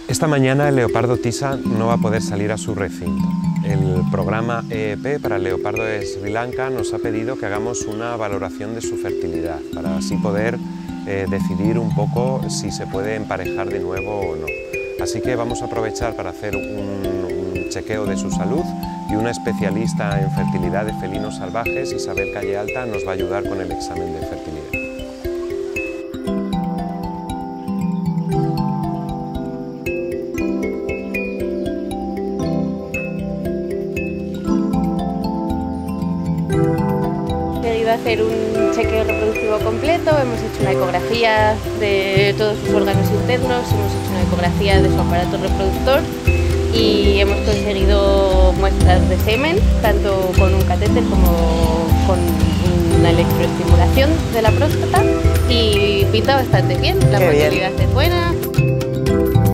Esta mañana el leopardo Tisa no va a poder salir a su recinto. El programa EEP para el leopardo de Sri Lanka nos ha pedido que hagamos una valoración de su fertilidad para así poder decidir un poco si se puede emparejar de nuevo o no. Así que vamos a aprovechar para hacer un chequeo de su salud y una especialista en fertilidad de felinos salvajes, Isabel Calle Alta, nos va a ayudar con el examen de fertilidad. Debido a hacer un chequeo reproductivo completo, hemos hecho una ecografía de todos sus órganos internos, hemos hecho una ecografía de su aparato reproductor y hemos conseguido muestras de semen, tanto con un catéter como con una electroestimulación de la próstata, y pinta bastante bien, la fertilidad es buena.